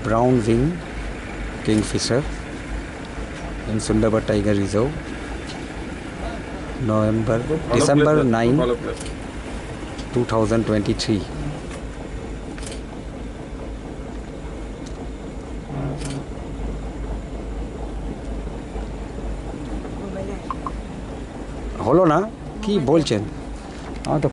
brown wing kingfisher in Sundarban Tiger Reserve, December 9, 2023. হলো না কি বলছেন? আমার তো